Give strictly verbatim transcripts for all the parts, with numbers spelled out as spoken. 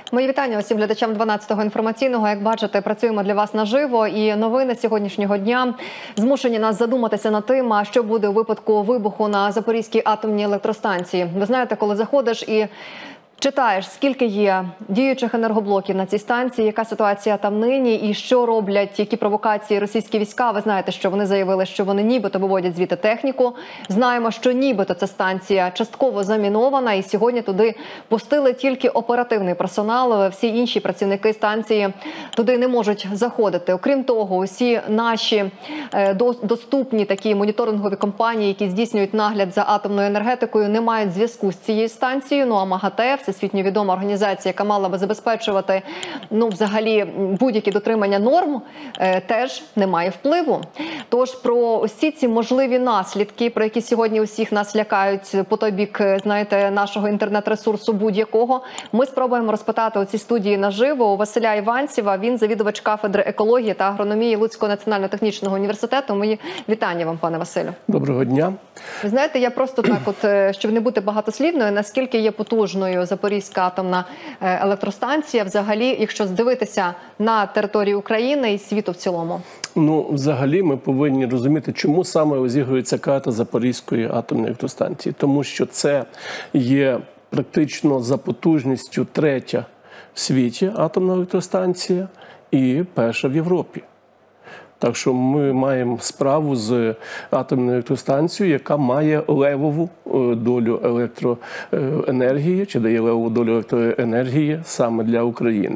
Мої вітання усім глядачам дванадцятого інформаційного. Як бачите, працюємо для вас наживо. І новини сьогоднішнього дня змушені нас задуматися над тим, а що буде у випадку вибуху на Запорізькій атомній електростанції. Ви знаєте, коли заходиш і читаєш, скільки є діючих енергоблоків на цій станції, яка ситуація там нині і що роблять, які провокації російські війська. Ви знаєте, що вони заявили, що вони нібито виводять звідти техніку. Знаємо, що нібито ця станція частково замінована і сьогодні туди пустили тільки оперативний персонал. Всі інші працівники станції туди не можуть заходити. Окрім того, усі наші доступні такі моніторингові компанії, які здійснюють нагляд за атомною енергетикою, не мають зв'язку з цією станцією. Ну а МАГАТЕ, всесвітньо відома організація, яка мала би забезпечувати, ну, взагалі, будь-які дотримання норм, е, теж не має впливу. Тож про усі ці можливі наслідки, про які сьогодні усіх нас лякають по той бік, знаєте, нашого інтернет-ресурсу будь-якого, ми спробуємо розпитати у цій студії наживо у Василя Іванцєва. Він завідувач кафедри екології та агрономії Луцького національно-технічного університету. Мої вітання вам, пане Василю. Доброго дня. Ви знаєте, я просто так от, щоб не бути багатослівною, наскільки є потужною Запорізька атомна електростанція, взагалі, якщо здивитися на територію України і світу в цілому? Ну, взагалі, ми повинні розуміти, чому саме розігрується карта Запорізької атомної електростанції. Тому що це є практично за потужністю третя в світі атомна електростанція і перша в Європі. Так що ми маємо справу з атомною електростанцією, яка має левову долю електроенергії, чи дає левову долю електроенергії саме для України.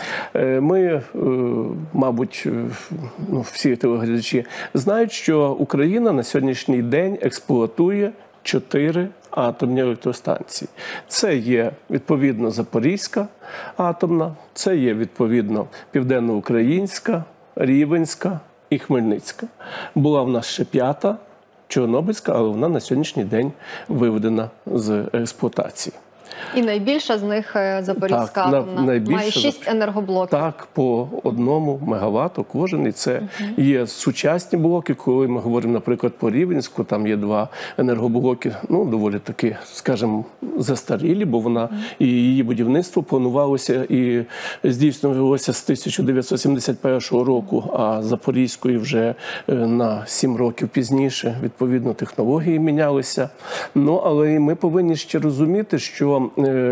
Ми, мабуть, ну, всі телеглядачі знають, що Україна на сьогоднішній день експлуатує чотири атомні електростанції. Це є, відповідно, Запорізька атомна, це є, відповідно, Південноукраїнська, Рівненська і Хмельницька. Була в нас ще п'ята, Чорнобильська, але вона на сьогоднішній день виведена з експлуатації. І найбільша з них Запорізька так, атомна, найбільша, має шість енергоблоків. Так, по одному мегаватту кожен. І це угу. є сучасні блоки, коли ми говоримо, наприклад, по Рівненську, там є два енергоблоки, ну, доволі таки, скажімо, застарілі, бо вона угу. і її будівництво планувалося і здійснювалося з тисяча дев'ятсот сімдесят першого року, а Запорізької вже на сім років пізніше, відповідно, технології мінялися. Ну, але ми повинні ще розуміти, що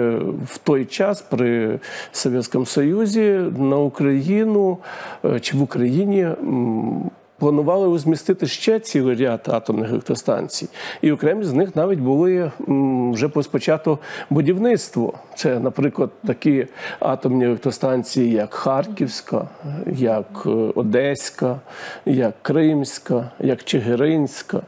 в той час при Совєтському Союзі на Україну чи в Україні планували розмістити ще цілий ряд атомних електростанцій. І окремі з них навіть були вже розпочато будівництво. Це, наприклад, такі атомні електростанції, як Харківська, як Одеська, як Кримська, як Чигиринська.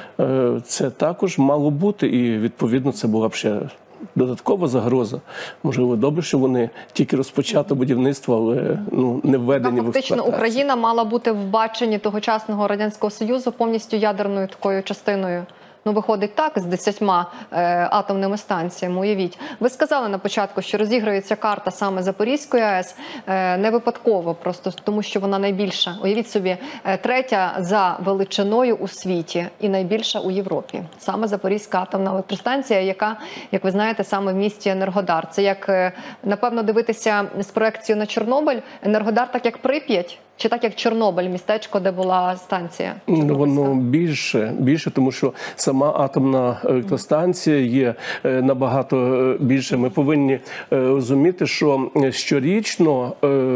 Це також мало бути, і, відповідно, це була б ще додаткова загроза. Можливо, добре, що вони тільки розпочато будівництво, але ну, не введені в експлуатацію. Фактично, Україна мала бути в баченні тогочасного Радянського Союзу повністю ядерною такою частиною. Ну, виходить так, з десятьма е, атомними станціями, уявіть. Ви сказали на початку, що розігрується карта саме Запорізької АЕС е, не випадково, просто тому що вона найбільша. Уявіть собі, е, третя за величиною у світі і найбільша у Європі. Саме Запорізька атомна електростанція, яка, як ви знаєте, саме в місті Енергодар. Це як, е, напевно, дивитися з проекцією на Чорнобиль. Енергодар так, як Прип'ять, чи так, як Чорнобиль, містечко, де була станція? Ну, воно більше, більше, тому що сама атомна електростанція є набагато більше. Ми повинні розуміти, що щорічно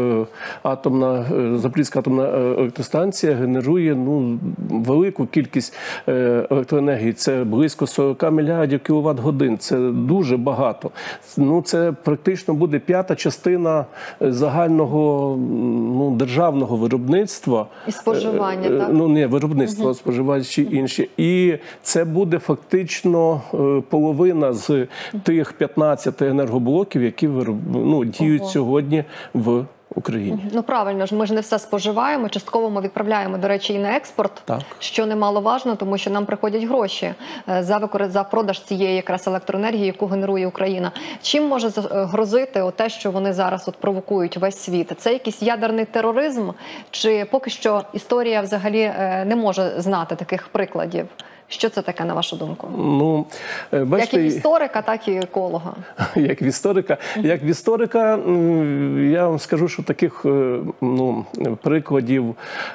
атомна, Запорізька атомна електростанція генерує ну, велику кількість електроенергії. Це близько сорок мільярдів кіловат-годин. Це дуже багато. Ну, це практично буде п'ята частина загального ну, державного виробництва. І споживання, так? Ну, не, виробництво, угу. споживачі інші. І це буде фактично половина з тих п'ятнадцяти енергоблоків, які ну, діють Ого. сьогодні в Україні. Ну, правильно ж, ми ж не все споживаємо, частково ми відправляємо, до речі, і на експорт, так. що немаловажно, тому що нам приходять гроші за, викор... за продаж цієї якраз електроенергії, яку генерує Україна. Чим може грозити те, що вони зараз от провокують весь світ? Це якийсь ядерний тероризм? Чи поки що історія взагалі не може знати таких прикладів? Що це таке, на вашу думку? Ну, бачите, як і історика, так і еколога. Як в історика, як в історика, я вам скажу, що таких ну, прикладів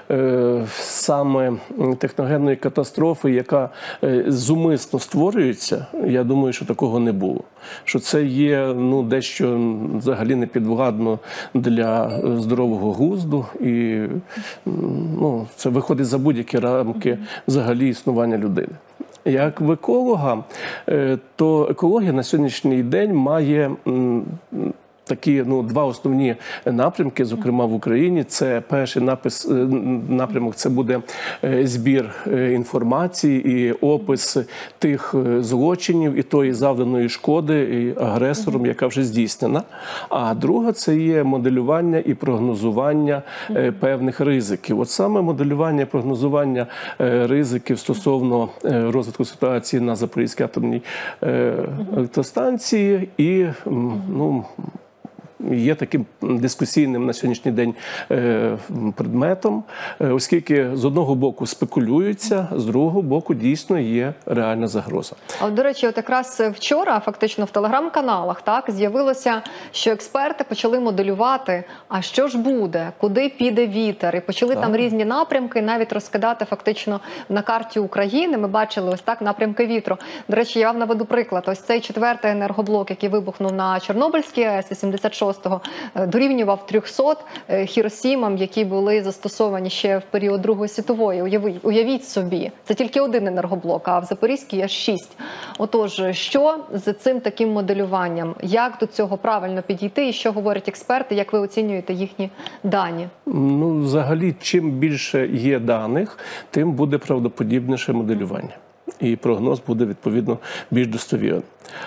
саме техногенної катастрофи, яка зумисно створюється, я думаю, що такого не було. Що це є ну, дещо взагалі не підвладно для здорового глузду, і ну, це виходить за будь-які рамки взагалі існування людини. Як в еколога, то екологія на сьогоднішній день має такі ну, два основні напрямки, зокрема в Україні. Це перший напис, напрямок – це буде збір інформації і опис тих злочинів і тої завданої шкоди і агресором, яка вже здійснена. А друга – це є моделювання і прогнозування певних ризиків. От саме моделювання і прогнозування ризиків стосовно розвитку ситуації на Запорізькій атомній електростанції і ну, є таким дискусійним на сьогоднішній день предметом, оскільки з одного боку спекулюється, з другого боку дійсно є реальна загроза. А, до речі, от якраз вчора фактично в телеграм-каналах так з'явилося, що експерти почали моделювати, а що ж буде, куди піде вітер, і почали так. там різні напрямки навіть розкидати фактично на карті України. Ми бачили ось так напрямки вітру. До речі, я вам наведу приклад. Ось цей четвертий енергоблок, який вибухнув на Чорнобильській АЕС вісімдесят шостого, дорівнював трьохсот Хіросімам, які були застосовані ще в період Другої світової. Уявіть, уявіть собі, це тільки один енергоблок, а в Запорізькій аж шість. Отож, що з цим таким моделюванням? Як до цього правильно підійти і що говорять експерти? Як ви оцінюєте їхні дані? Ну, взагалі, чим більше є даних, тим буде правдоподібніше моделювання. І прогноз буде, відповідно, більш достовірним.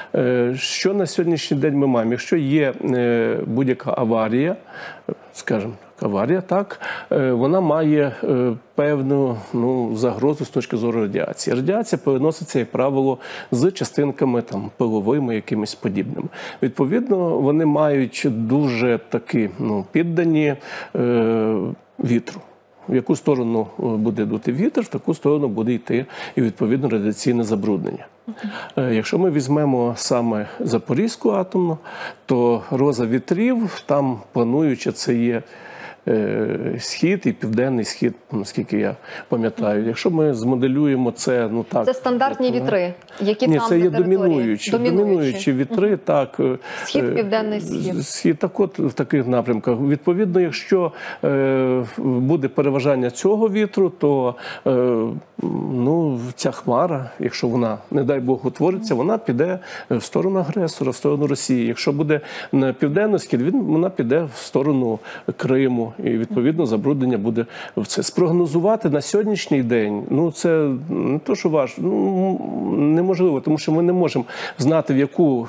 Що на сьогоднішній день ми маємо? Якщо є будь-яка аварія, скажімо, аварія, так, вона має певну ну, загрозу з точки зору радіації. Радіація переноситься, як правило, з частинками там, пиловими, якимись подібними. Відповідно, вони мають дуже такі ну, піддані е, вітру. В яку сторону буде дути вітер, в таку сторону буде йти і, відповідно, радіаційне забруднення. Uh-huh. Якщо ми візьмемо саме Запорізьку атомну, то роза вітрів, там плануючи, це є схід і південний схід, наскільки я пам'ятаю. Якщо ми змоделюємо це, ну так. Це стандартні вітри, які Ні, там це є на території? домінуючі, домінуючі. домінуючі вітри, uh-huh. так. Схід, південний схід. Схід, так от в таких напрямках. Відповідно, якщо е, буде переважання цього вітру, то е, ну, ця хмара, якщо вона, не дай Бог, утвориться, вона піде в сторону агресора, в сторону Росії. Якщо буде на південний схід, вона піде в сторону Криму. І, відповідно, забруднення буде в це. Спрогнозувати на сьогоднішній день, ну, це не то, що важко, ну, неможливо, тому що ми не можемо знати, в яку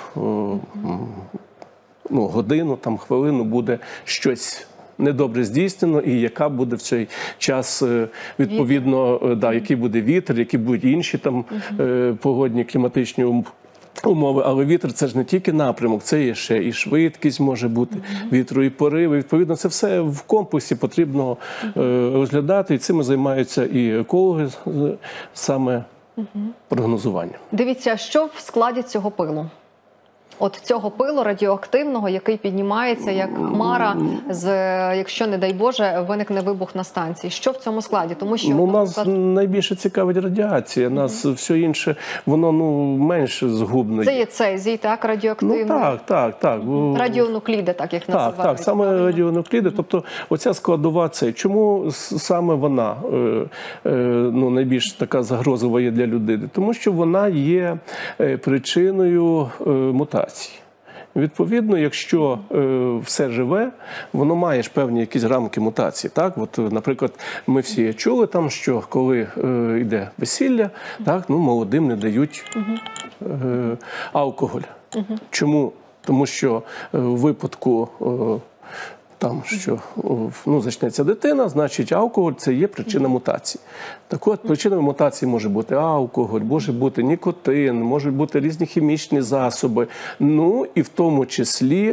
ну, годину, там, хвилину буде щось недобре здійснено, і яка буде в цей час, відповідно, да, який буде вітер, які будуть інші там uh-huh. погодні, кліматичні умови. Умови, але вітер – це ж не тільки напрямок, це є ще і швидкість може бути, mm-hmm. вітру і пориви. Відповідно, це все в комплексі потрібно mm-hmm. розглядати, і цим займаються і екологи, саме mm-hmm. прогнозування. Дивіться, що в складі цього пилу? От цього пилу радіоактивного, який піднімається як хмара, з, якщо, не дай Боже, виникне вибух на станції. Що в цьому складі? Тому що ну, нас наприклад... найбільше цікавить радіація. Нас mm-hmm. все інше, воно ну, менш згубне. Це є цезій, так, радіоактивний? Ну, так, так, так. Радіонукліди, так їх називають. Так, так, саме правильно? Радіонукліди. Тобто оця складова це. Чому саме вона е, е, ну, найбільш така загрозова є для людини? Тому що вона є причиною е, мутації. Відповідно, якщо е, все живе, воно має ж певні якісь рамки мутації. Так? От, наприклад, ми всі чули, там, що коли е, йде весілля, так, ну, молодим не дають е, алкоголь. Чому? Тому що е, в випадку е, там, що ну, зачнеться дитина, значить алкоголь – це є причина мутації. Так от, причиною мутації може бути алкоголь, може бути нікотин, можуть бути різні хімічні засоби, ну і в тому числі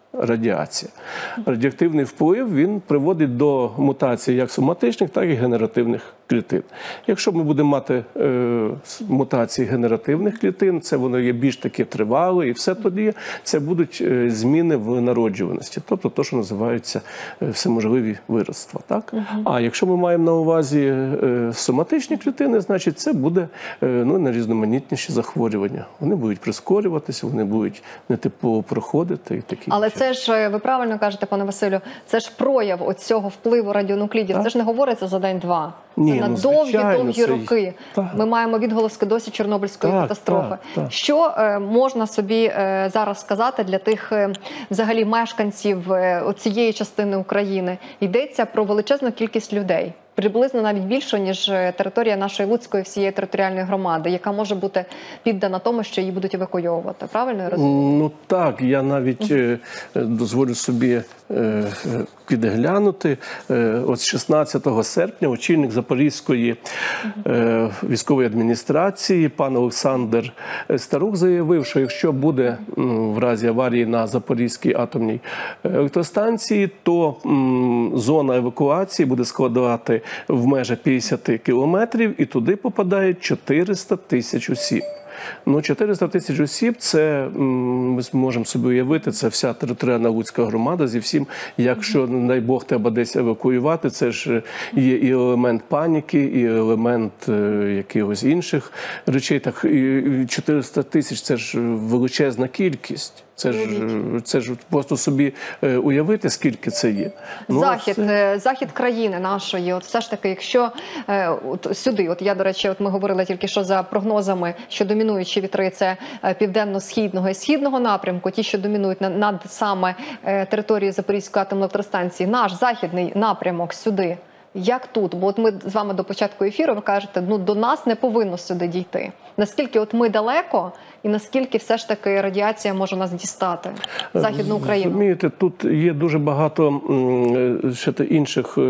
радіація. Радіоактивний вплив, він приводить до мутацій як соматичних, так і генеративних клітин. Якщо ми будемо мати е, мутації генеративних клітин, це воно є більш таке тривале, і все тоді це будуть е, зміни в народжуваності, тобто те, що називаються е, всеможливі виробства. Так? Uh-huh. А якщо ми маємо на увазі е, соматичні клітини, значить це буде е, ну, найрізноманітніші захворювання. Вони будуть прискорюватися, вони будуть нетипово проходити і такі. Але це ж, ви правильно кажете, пане Василю, це ж прояв оцього впливу радіонуклідів. Так. Це ж не говориться за день-два. Це Ні, на ну, довгі-довгі це... роки. Так. Ми маємо відголоски досі Чорнобильської так, катастрофи. Так, так. Що е, можна собі е, зараз сказати для тих е, взагалі мешканців е, цієї частини України? Йдеться про величезну кількість людей. Приблизно навіть більше, ніж територія нашої Луцької всієї територіальної громади, яка може бути піддана тому, що її будуть евакуйовувати. Правильно я розумію? Ну так, я навіть е, дозволю собі е, підглянути. Е, от шістнадцятого серпня очільник Запорізької е, військової адміністрації пан Олександр Старух заявив, що якщо буде м, в разі аварії на Запорізькій атомній електростанції, то м, зона евакуації буде складати в межах п'ятдесят кілометрів, і туди попадають чотириста тисяч осіб. Ну, чотириста тисяч осіб, це, ми можемо собі уявити, це вся територіальна Луцька громада зі всім. Якщо, не дай Бог, треба десь евакуювати, це ж є і елемент паніки, і елемент е, якихось інших речей. Так, і чотириста тисяч – це ж величезна кількість. Це ж, це ж просто собі уявити, скільки це є. Ну, захід, це... захід країни нашої, от все ж таки, якщо от сюди, от я, до речі, от ми говорили тільки що за прогнозами, що домінуючі вітри – це південно-східного і східного напрямку, ті, що домінують над саме територією Запорізької атомної електростанції, наш західний напрямок сюди. Як тут? Бо от ми з вами до початку ефіру, ви кажете, ну до нас не повинно сюди дійти. Наскільки от ми далеко і наскільки все ж таки радіація може нас дістати, Західну Україну? Розумієте, тут є дуже багато ще інших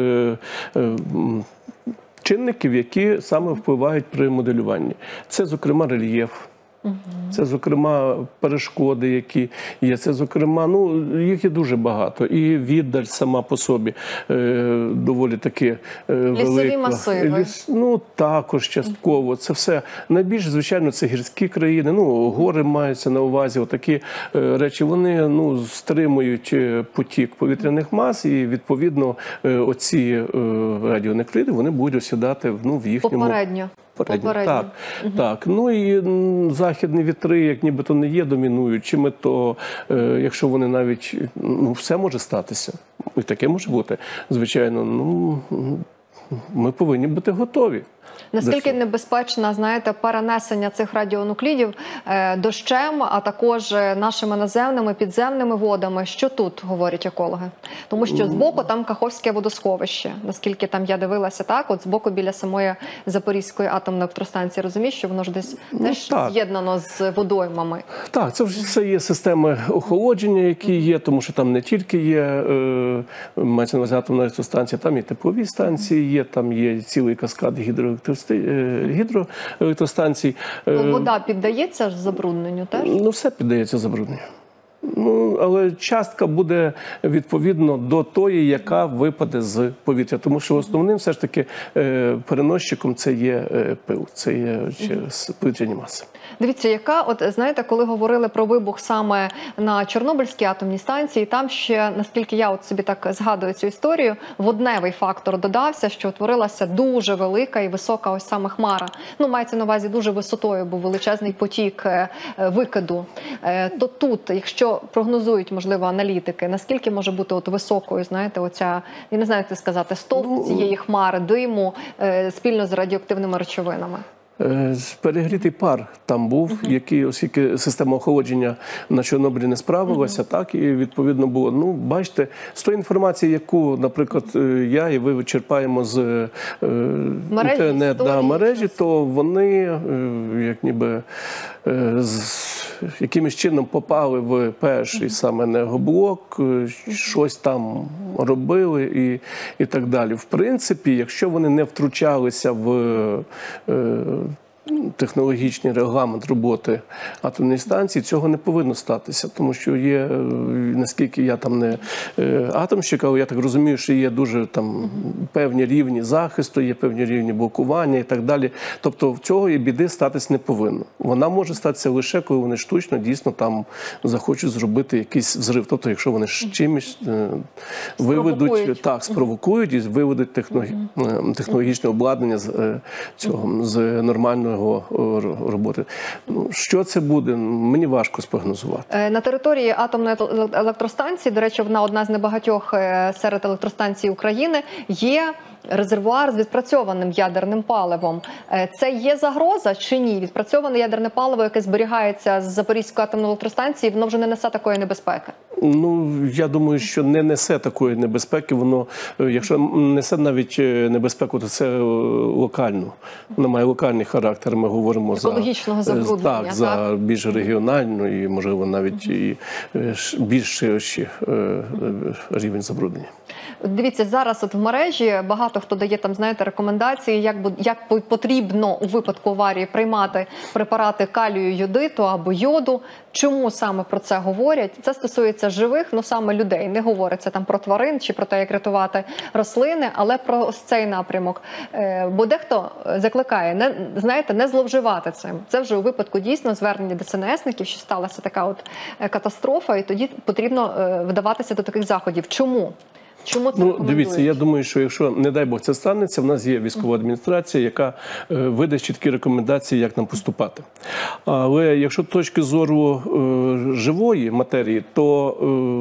чинників, які саме впливають при моделюванні. Це, зокрема, рельєф. Це, зокрема, перешкоди, які є. Це, зокрема, ну, їх є дуже багато. І віддаль сама по собі е, доволі таки е, велика. Лісові масиви. Ліс, ну, також частково. Це все. Найбільше, звичайно, це гірські країни. Ну, гори маються на увазі. Отакі е, речі, вони, ну, стримують потік повітряних мас і, відповідно, е, оці е, радіонукліди, вони будуть осідати, ну, в їхньому... Попередньо. Попередньо. Так, угу. так. Ну і західні вітри, як нібито не є домінуючими, то е, якщо вони навіть, ну, все може статися. І таке може бути. Звичайно, ну, ми повинні бути готові. Наскільки небезпечно, знаєте, перенесення цих радіонуклідів дощем, а також нашими наземними, підземними водами? Що тут говорять екологи? Тому що збоку там Каховське водосховище, наскільки там я дивилася, так, от збоку біля самої Запорізької атомної електростанції, розумієш, що воно ж десь ну, теж з'єднано з водоймами. Так, це все є системи охолодження, які є, тому що там не тільки є е, мається на увазі атомна електростанція, там і теплові станції є, там є цілий каскад гідроелектростанцій. гідроелектростанцій. Вода піддається забрудненню теж? Ну, все піддається забрудненню. Ну, але частка буде відповідно до тої, яка випаде з повітря. Тому що основним все ж таки переносчиком це є пил, це є через повітряні маси. Дивіться, яка, от знаєте, коли говорили про вибух саме на Чорнобильській атомній станції, там ще, наскільки я от собі так згадую цю історію, водневий фактор додався, що утворилася дуже велика і висока ось саме хмара. Ну, мається на увазі дуже висотою, був величезний потік викиду. То тут, якщо прогнозують, можливо, аналітики, наскільки може бути от високою, знаєте, оця, я не знаю, як це сказати, стовп цієї хмари, диму спільно з радіоактивними речовинами? Перегрітий пар там був, uh-huh. який, оскільки система охолодження на Чорнобилі не справилася, uh-huh. так, і відповідно було. Ну, бачите, з тої інформації, яку, наприклад, я і ви черпаємо з е, інтернет-мережі, то вони, е, як ніби, е, з якимось чином попали в перший саме енергоблок, щось там робили і, і так далі. В принципі, якщо вони не втручалися в е, технологічний регламент роботи атомної станції, цього не повинно статися, тому що є, наскільки я там не атомщик, але я так розумію, що є дуже там певні рівні захисту, є певні рівні блокування і так далі. Тобто в цього і біди статись не повинно. Вона може статися лише, коли вони штучно дійсно там захочуть зробити якийсь взрив. Тобто, якщо вони з чимось виведуть, так, спровокують і виведуть технологічне обладнання з цього, з нормального роботи. Ну, що це буде, мені важко спрогнозувати. На території атомної електростанції, до речі, вона одна з небагатьох серед електростанцій України, є резервуар з відпрацьованим ядерним паливом. Це є загроза чи ні? Відпрацьоване ядерне паливо, яке зберігається з Запорізької атомної електростанції, воно вже не несе такої небезпеки? Ну, я думаю, що не несе такої небезпеки. Воно, якщо несе навіть небезпеку, то це локально. Воно має локальний характер. Ми говоримо екологічного за забруднення, так, так? за більш регіональну і, можливо, навіть і більш ширший рівень забруднення. Дивіться, зараз от в мережі багато хто дає там, знаєте, рекомендації, як, як потрібно у випадку аварії приймати препарати калію, йодиту або йоду. Чому саме про це говорять? Це стосується живих, ну саме людей. Не говориться там про тварин чи про те, як рятувати рослини, але про ось цей напрямок. Бо дехто закликає, не, знаєте, не зловживати цим. Це вже у випадку дійсно звернення ДСНСників, що сталася така от катастрофа, і тоді потрібно вдаватися до таких заходів. Чому? Чому це ну, дивіться, я думаю, що якщо, не дай Бог, це станеться, в нас є військова адміністрація, яка е, видасть чіткі рекомендації, як нам поступати. Але якщо з точки зору е, живої матерії, то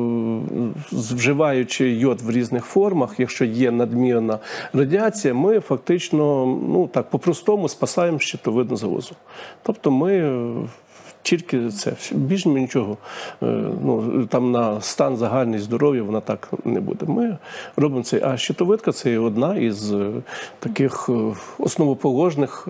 е, вживаючи йод в різних формах, якщо є надмірна радіація, ми фактично, ну так, по-простому спасаємо щитовидну залозу. Тобто ми... Е, Тільки це, більш нічого, ну, там на стан загальний здоров'я вона так не буде. Ми робимо це. А щитовидка – це одна із таких основоположних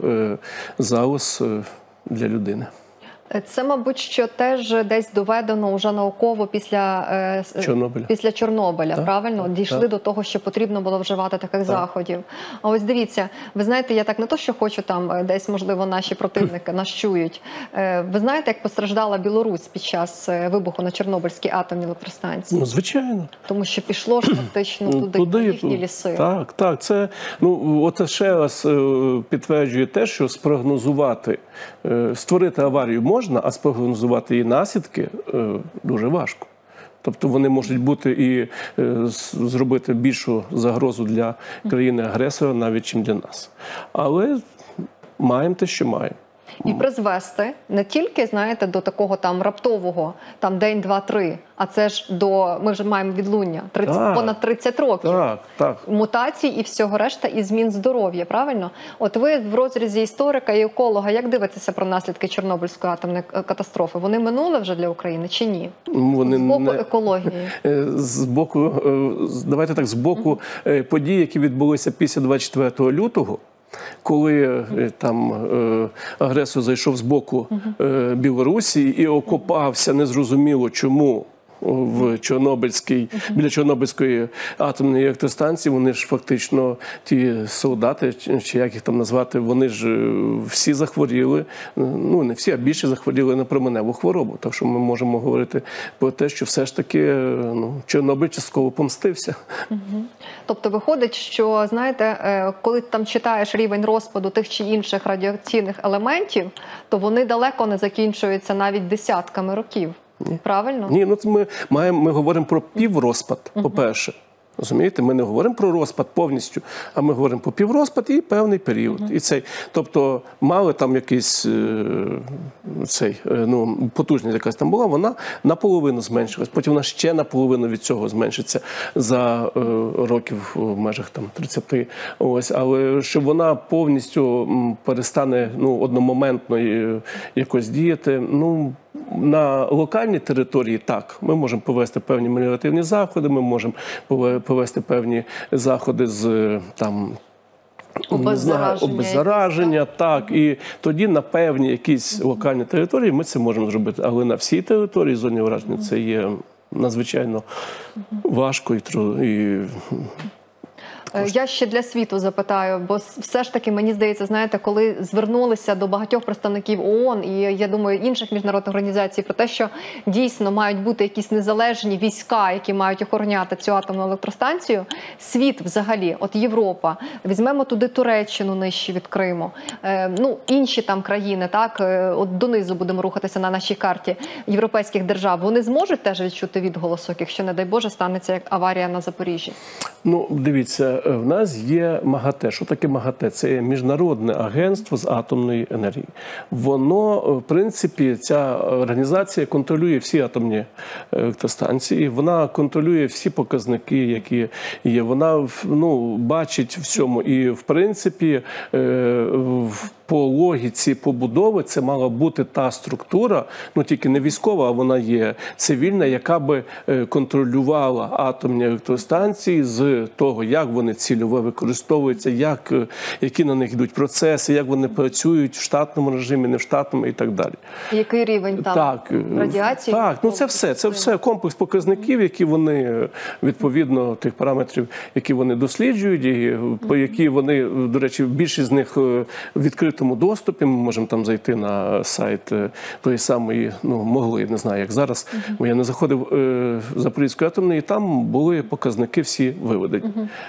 залоз для людини. Це, мабуть, що теж десь доведено вже науково після Чорнобиля, після Чорнобиля, так, правильно? Так, дійшли так. до того, що потрібно було вживати таких так. заходів. А ось дивіться, ви знаєте, я так не то, що хочу там десь, можливо, наші противники нас чують. Ви знаєте, як постраждала Білорусь під час вибуху на Чорнобильській атомній електростанції? Ну, звичайно. Тому що пішло ж фактично туди, туди їхні ліси. Так, так. Це, ну, от ще раз підтверджує те, що спрогнозувати, створити аварію можна, а спрогнозувати її наслідки дуже важко. Тобто вони можуть бути і зробити більшу загрозу для країни-агресора, навіть, чим для нас. Але маємо те, що маємо. І призвести не тільки, знаєте, до такого там раптового, там день, два, три, а це ж до, ми вже маємо відлуння, тридцять, так, понад тридцять років. Так, так. Мутацій і всього решта, і змін здоров'я, правильно? От ви в розрізі історика і еколога, як дивитеся про наслідки Чорнобильської атомної катастрофи? Вони минули вже для України чи ні? Вони з боку не... екології. З боку, давайте так, з боку mm-hmm. подій, які відбулися після двадцять четвертого лютого, коли там е, агресор зайшов з боку е, Білорусі і окопався незрозуміло чому в Чорнобильській, біля Чорнобильської атомної електростанції, вони ж фактично, ті солдати, чи як їх там назвати, вони ж всі захворіли, ну не всі, а більше захворіли на променеву хворобу. Так що ми можемо говорити про те, що все ж таки ну, Чорнобиль частково помстився. Угу. Тобто виходить, що, знаєте, коли там читаєш рівень розпаду тих чи інших радіаційних елементів, то вони далеко не закінчуються навіть десятками років. Ні. Правильно? Ні, ну ми маємо, ми говоримо про піврозпад, uh-huh. по-перше. Розумієте, ми не говоримо про розпад повністю, а ми говоримо про піврозпад і певний період. Uh-huh. І цей, тобто мали там якийсь е, цей, е, ну, потужність якась там була, вона наполовину зменшилась. Потім вона ще наполовину від цього зменшиться за е, років в межах там тридцяти. Ось, але щоб вона повністю перестане ну, одномоментно якось діяти, ну, на локальній території так, ми можемо повести певні меліоративні заходи, ми можемо повести певні заходи з там обеззараження, обеззараження так, і тоді на певні якісь локальні території ми це можемо зробити, але на всій території зоні ураження це є надзвичайно важко і, і Я ще для світу запитаю, бо все ж таки, мені здається, знаєте, коли звернулися до багатьох представників ООН і, я думаю, інших міжнародних організацій про те, що дійсно мають бути якісь незалежні війська, які мають охороняти цю атомну електростанцію, світ взагалі, от Європа, візьмемо туди Туреччину нижче від Криму, е, ну, інші там країни, так, е, от донизу будемо рухатися на нашій карті європейських держав, вони зможуть теж відчути відголосок, якщо, не дай Боже, станеться як аварія на Запоріжжі? Ну, дивіться, в нас є МАГАТЕ. Що таке МАГАТЕ? Це є Міжнародне агентство з атомної енергії. Воно, в принципі, ця організація контролює всі атомні електростанції, вона контролює всі показники, які є. Вона, ну, бачить в цьому. І, в принципі, по логіці побудови це мала бути та структура, ну тільки не військова, а вона є цивільна, яка би контролювала атомні електростанції з того, як вони цільово використовуються, як, які на них йдуть процеси, як вони працюють в штатному режимі, не в штатному і так далі. Який рівень там так, радіації? Так, ну це все, це все комплекс показників, які вони, відповідно тих параметрів, які вони досліджують, і по які вони, до речі, більшість з них в відкритому доступі, ми можемо там зайти на сайт тої самої, ну, могли, не знаю, як зараз, бо я не заходив е, Запорізької атомної, і там були показники всі виведені.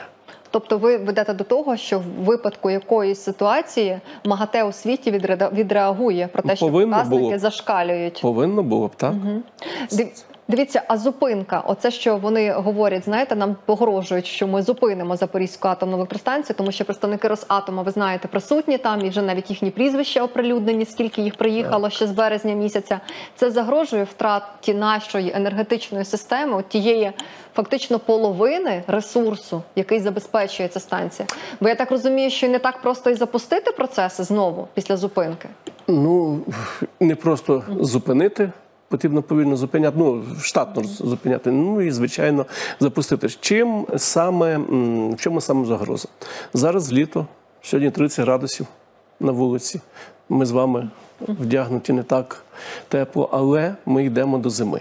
Тобто ви ведете до того, що в випадку якоїсь ситуації МАГАТЕ у світі відреагує про те, що Повинно показники було. зашкалюють? Повинно було б, так. Угу. Дивіться, а зупинка, оце, що вони говорять, знаєте, нам погрожують, що ми зупинимо Запорізьку атомну електростанцію, тому що представники Росатома, ви знаєте, присутні там, і вже навіть їхні прізвища оприлюднені, скільки їх приїхало ще з березня місяця. Це загрожує втраті нашої енергетичної системи, от тієї фактично половини ресурсу, який забезпечує ця станція. Бо я так розумію, що не так просто і запустити процеси знову після зупинки? Ну, не просто зупинити. Потрібно повільно зупиняти, ну, штатно зупиняти, ну і, звичайно, запустити. Чим саме, в чому саме загроза? Зараз літо, сьогодні тридцять градусів на вулиці. Ми з вами вдягнуті не так тепло, але ми йдемо до зими.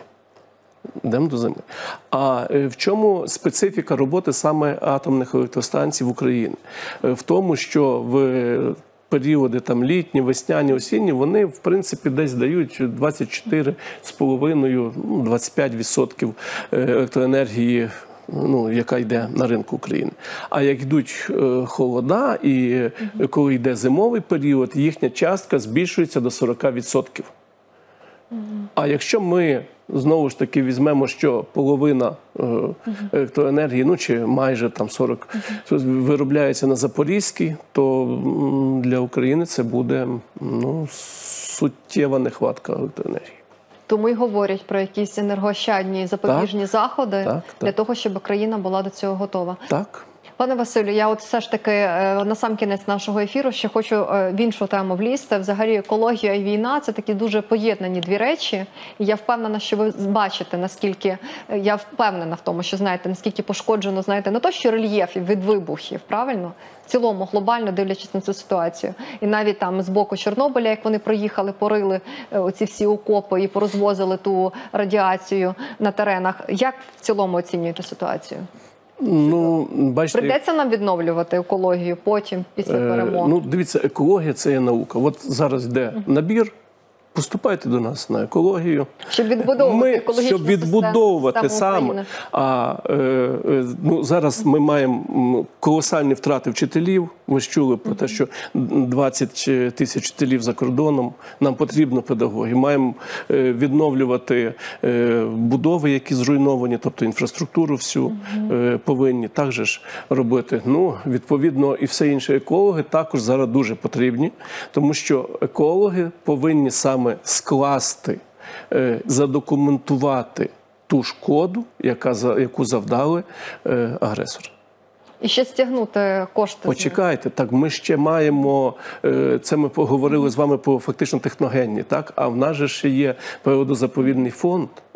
Йдемо до зими. А в чому специфіка роботи саме атомних електростанцій в Україні? В тому, що в періоди там літні, весняні, осінні, вони, в принципі, десь дають двадцять чотири з половиною - двадцять п'ять відсотків електроенергії, ну, яка йде на ринку України. А як йдуть е, холода і коли йде зимовий період, їхня частка збільшується до сорок відсотків. А якщо ми знову ж таки візьмемо, що половина е, електроенергії, ну чи майже там сорок, виробляється на Запорізькій, то для України це буде, ну, суттєва нехватка електроенергії. Тому й говорять про якісь енергоощадні запобіжні так, заходи так, для так. того, щоб країна була до цього готова. Так. Пане Василю, я от все ж таки на сам кінець нашого ефіру ще хочу в іншу тему влізти. Взагалі екологія і війна – це такі дуже поєднані дві речі. І я впевнена, що ви бачите, наскільки, я впевнена в тому, що знаєте, наскільки пошкоджено, знаєте, не то, що рельєфів від вибухів, правильно? В цілому, глобально дивлячись на цю ситуацію. І навіть там з боку Чорнобиля, як вони проїхали, порили оці всі окопи і порозвозили ту радіацію на теренах. Як в цілому оцінюєте ситуацію? Ну, бачите, прийдеться нам відновлювати екологію потім, після перемоги? Е, ну, дивіться, екологія – це є наука. От зараз йде набір, поступайте до нас на екологію. Щоб відбудовувати ми, екологічну щоб відбудовувати систему саме. України. А е, ну, зараз ми маємо колосальні втрати вчителів. Ви ж чули про те, що двадцять тисяч вчителів за кордоном. Нам потрібно педагоги. Маємо е, відновлювати е, будови, які зруйновані, тобто інфраструктуру всю е, повинні також ж робити. Ну, відповідно, і все інше екологи також зараз дуже потрібні, тому що екологи повинні саме скласти, задокументувати ту шкоду, яка, яку завдали агресори. І ще стягнути кошти. Почекайте, так ми ще маємо, це ми поговорили з вами по фактично техногенні, так? А в нас же ще є природозаповідний фонд,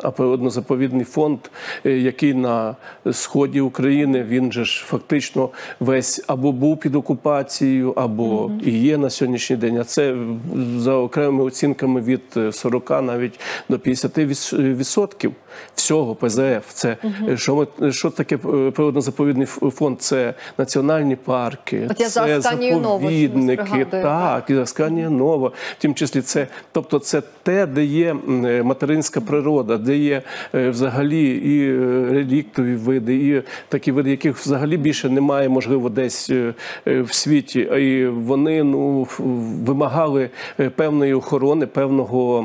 А природно-заповідний фонд, який на сході України, він же ж фактично весь або був під окупацією, або mm-hmm. і є на сьогоднішній день. А це за окремими оцінками від сорока навіть до п'ятдесяти відсотків всього Пе Зе Еф. Це mm-hmm. що, ми, що таке природно-заповідний фонд? Це національні парки, От це заповідники, так, і Асканія Нова, в тим числі це, тобто це те, де є материнська природа, де є взагалі і реліктові види, і такі види, яких взагалі більше немає, можливо, десь в світі. І вони ну, вимагали певної охорони, певного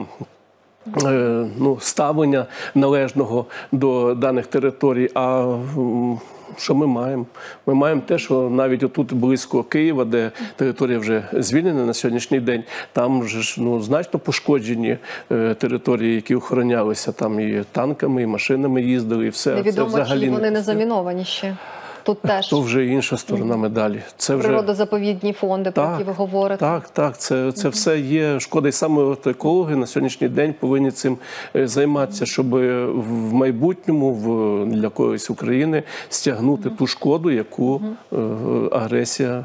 ну, ставлення належного до даних територій. А що ми маємо? Ми маємо те, що навіть отут близько Києва, де територія вже звільнена на сьогоднішній день, там вже ж ну, значно пошкоджені е, території, які охоронялися. Там і танками, і машинами їздили, і все. Невідомо, це взагалі чи вони не заміновані ще. Тут теж. То вже інша сторона медалі. Це вже природозаповідні фонди, про які ви говорите. Так, так. Це, це все є шкода. І саме от екологи на сьогоднішній день повинні цим займатися, щоб в майбутньому в, для когось України стягнути ту шкоду, яку е, агресія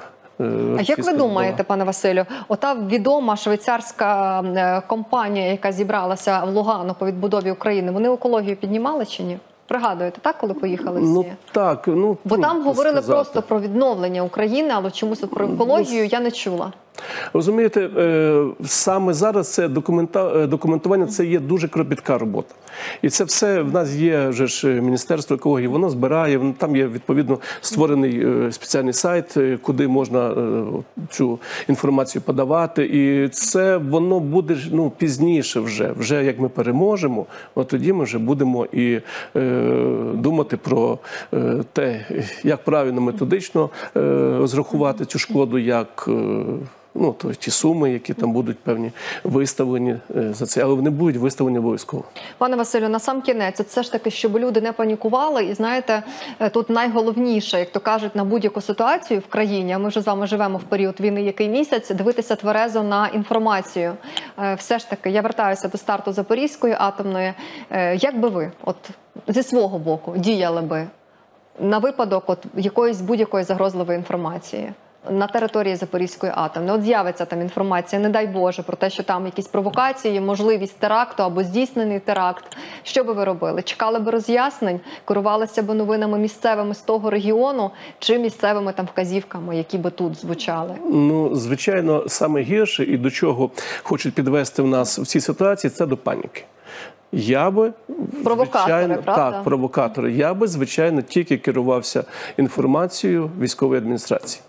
А як ви думаєте, пане Василю, ота відома швейцарська компанія, яка зібралася в Лугану по відбудові України, вони екологію піднімали чи ні? Пригадуєте, так, коли поїхали всі? Ну, так. Ну, бо там говорили сказати. просто про відновлення України, але чомусь про екологію я не чула. Розумієте, саме зараз це документування, це є дуже кропітка робота. І це все, в нас є вже ж Міністерство екології, воно збирає, там є відповідно створений спеціальний сайт, куди можна цю інформацію подавати. І це воно буде ну, пізніше вже, вже як ми переможемо, от тоді ми вже будемо і е, думати про е, те, як правильно методично е, розрахувати цю шкоду, як е, ну, то ті суми, які там будуть певні виставлені за це, але вони будуть виставлені обов'язково. Пане Василю, на сам кінець, от все ж таки, щоб люди не панікували, і знаєте, тут найголовніше, як то кажуть, на будь-яку ситуацію в країні, а ми вже з вами живемо в період війни який місяць, дивитися тверезо на інформацію. Все ж таки, я вертаюся до старту Запорізької атомної. Як би ви, от зі свого боку, діяли би на випадок от якоїсь будь-якої загрозливої інформації на території Запорізької атомної? От з'явиться там інформація, не дай Боже, про те, що там якісь провокації, можливість теракту або здійснений теракт. Що би ви робили? Чекали би роз'яснень? Керувалися б новинами місцевими з того регіону чи місцевими там вказівками, які би тут звучали? Ну, звичайно, саме гірше і до чого хочуть підвести в нас в цій ситуації, це до паніки. Я би, провокатори, звичайно, правда? Так, провокатори. Я би, звичайно, тільки керувався інформацією військової адміністрації.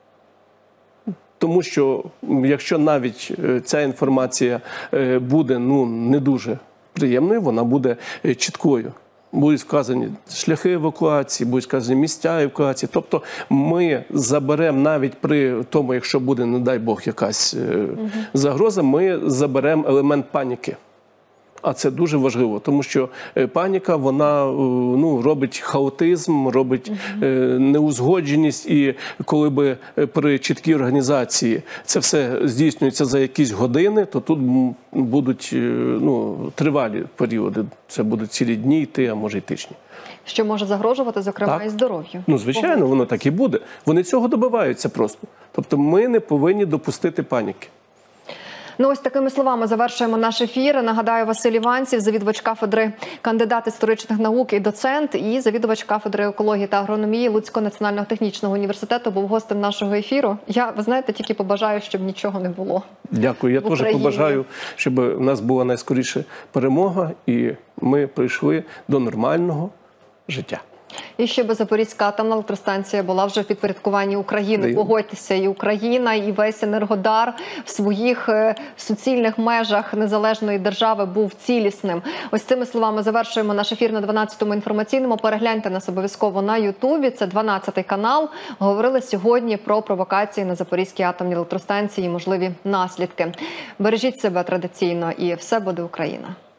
Тому що, якщо навіть ця інформація буде ну, не дуже приємною, вона буде чіткою. Будуть вказані шляхи евакуації, будуть вказані місця евакуації. Тобто ми заберемо навіть при тому, якщо буде, не дай Бог, якась угу. загроза, ми заберемо елемент паніки. А це дуже важливо, тому що паніка, вона ну, робить хаотизм, робить угу. неузгодженість. І коли би при чіткій організації це все здійснюється за якісь години, то тут будуть ну, тривалі періоди. Це будуть цілі дні йти, а може й тижні. Що може загрожувати, зокрема, так. і здоров'ю. Ну, звичайно, воно так і буде. Вони цього добиваються просто. Тобто ми не повинні допустити паніки. Ну, ось такими словами завершуємо наш ефір. Нагадаю, Василь Іванців, завідувач кафедри, кандидат історичних наук і доцент, і завідувач кафедри екології та агрономії Луцького національного технічного університету був гостем нашого ефіру. Я, ви знаєте, тільки побажаю, щоб нічого не було. Дякую. Я теж побажаю, щоб у нас була найскоріше перемога і ми прийшли до нормального життя. І щоб Запорізька атомна електростанція була вже в підпорядкуванні України. І... Погодьтеся, і Україна, і весь Енергодар в своїх суцільних межах незалежної держави був цілісним. Ось цими словами завершуємо наш ефір на дванадцятому інформаційному. Перегляньте нас обов'язково на Ютубі, це дванадцятий канал. Говорили сьогодні про провокації на Запорізькій атомній електростанції і можливі наслідки. Бережіть себе традиційно і все буде Україна.